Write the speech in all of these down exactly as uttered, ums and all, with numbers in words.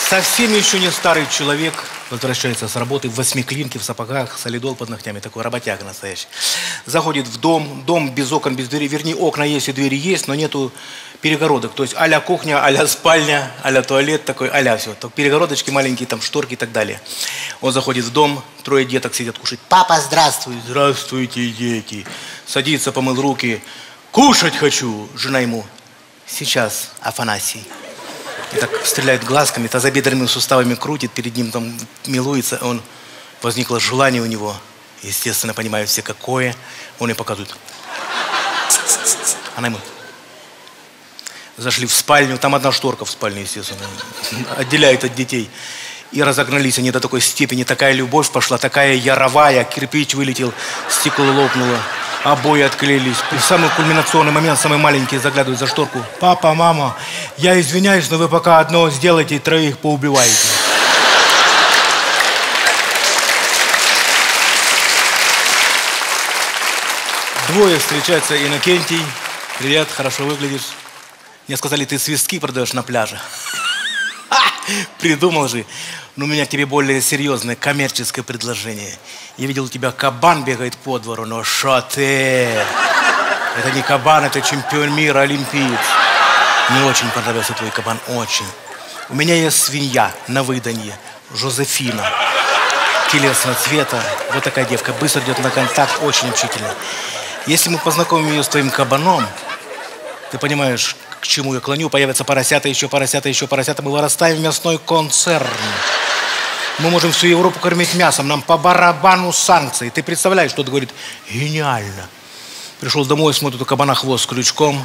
Совсем еще не старый человек возвращается с работы в восьмиклинке, в сапогах, солидол под ногтями, такой работяга настоящий. Заходит в дом, дом без окон, без двери, вернее, окна есть и двери есть, но нету перегородок. То есть а-ля кухня, а-ля спальня, а-ля туалет, такой а-ля все. Так, перегородочки маленькие, там шторки и так далее. Он заходит в дом, трое деток сидят кушать. Папа, здравствуй. Здравствуйте, дети. Садится, помыл руки. Кушать хочу. Жена ему. Сейчас, Афанасий. И так стреляет глазками, тазобедренными суставами крутит, перед ним там милуется. Он, возникло желание у него, естественно, понимают все какое. Он ей показывает. Она ему. Зашли в спальню, там одна шторка в спальне, естественно, отделяет от детей. И разогнались они до такой степени, такая любовь пошла, такая яровая, кирпич вылетел, стекло лопнуло, обои отклеились. И в самый кульминационный момент самый маленький заглядывает за шторку. Папа, мама, я извиняюсь, но вы пока одно сделайте и троих поубиваете. Двое встречаются, Иннокентий. Привет, хорошо выглядишь. Мне сказали, ты свистки продаешь на пляже. Придумал же. Но у меня к тебе более серьезное коммерческое предложение. Я видел, у тебя кабан бегает по двору, но шо ты? Это не кабан, это чемпион мира, олимпиец. Мне очень понравился твой кабан, очень. У меня есть свинья на выданье, Жозефина. Телесного цвета, вот такая девка, быстро идет на контакт, очень общительная. Если мы познакомим ее с твоим кабаном, ты понимаешь, к чему я клоню, появятся поросята, еще поросята, еще поросята, мы вырастаем в мясной концерн. Мы можем всю Европу кормить мясом, нам по барабану санкции. Ты представляешь, что-то говорит, гениально. Пришел домой, смотрит, у кабана хвост с крючком.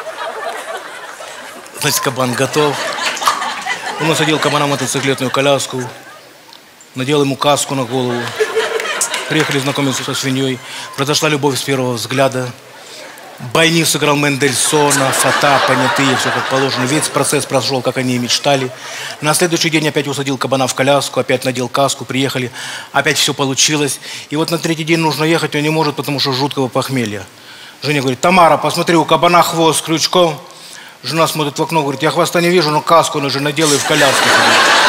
Значит, кабан готов. Он насадил кабана в мотоциклетную коляску, надел ему каску на голову. Приехали знакомиться со свиньей. Произошла любовь с первого взгляда. Байни сыграл Мендельсона, фата, понятые, все как положено. Весь процесс прошел, как они и мечтали. На следующий день опять усадил кабана в коляску, опять надел каску, приехали. Опять все получилось. И вот на третий день нужно ехать, он не может, потому что жуткого похмелья. Женя говорит, Тамара, посмотри, у кабана хвост с крючком. Жена смотрит в окно, говорит, я хвоста не вижу, но каску он уже надел и в коляске сидит.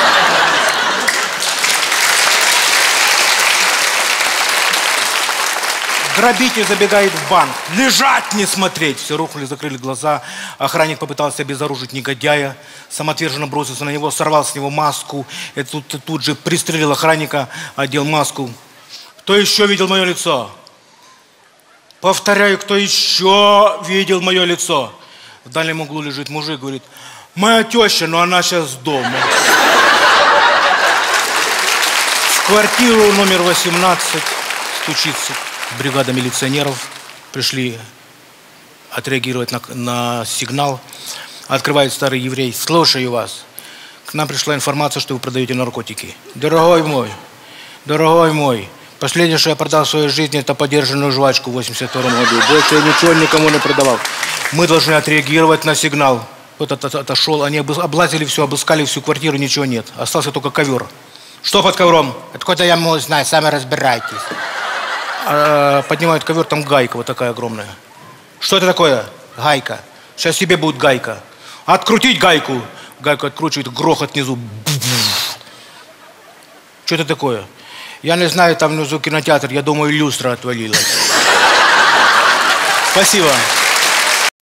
Грабитель забегает в банк. Лежать, не смотреть. Все рухнули, закрыли глаза. Охранник попытался обезоружить негодяя. Самоотверженно бросился на него, сорвал с него маску. И тут, тут же пристрелил охранника, одел маску. Кто еще видел мое лицо? Повторяю, кто еще видел мое лицо? В дальнем углу лежит мужик, говорит, моя теща, но она сейчас дома. В квартиру номер восемнадцать стучится. Бригада милиционеров пришли отреагировать на, на сигнал. Открывает старый еврей. Слушаю вас. К нам пришла информация, что вы продаете наркотики. Дорогой мой, дорогой мой, последнее, что я продал в своей жизни, это подержанную жвачку в восемьдесят втором году. Больше я ничего никому не продавал. Мы должны отреагировать на сигнал. Вот от, от, отошел, они облазили все, обыскали всю квартиру, ничего нет. Остался только ковер. Что под ковром? Откуда я могу знать, сами разбирайтесь. Поднимают ковер, там гайка вот такая огромная. Что это такое? Гайка. Сейчас тебе будет гайка. Открутить гайку. Гайку откручивает, грохот внизу. Что это такое? Я не знаю, там внизу кинотеатр, я думаю, люстра отвалилась. Спасибо.